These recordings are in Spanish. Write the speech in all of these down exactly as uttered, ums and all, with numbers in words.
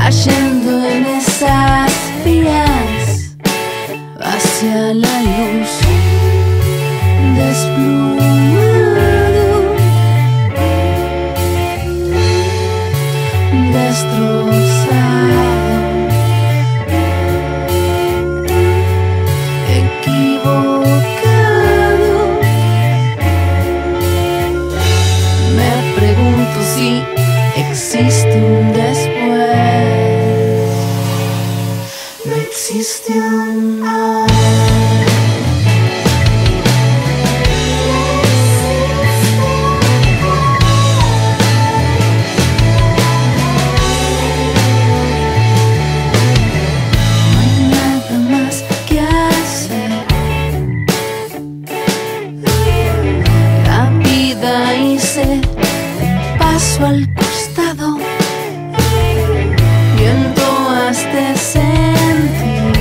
cayendo en esas vías hacia la luz, desplumado, destrozado, equivocado. Me pregunto si existe un después. No existe un no. Al costado, viendo hasta sentir.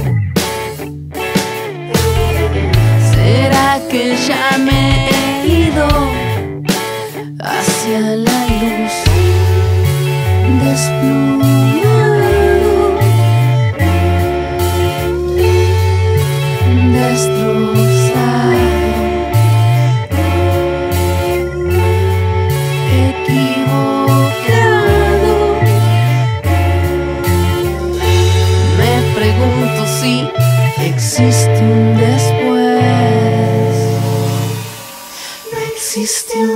¿Será que ya me he ido hacia la luz, desplumado, destrozado, equivocado? Me pregunto si existe un después. No existe un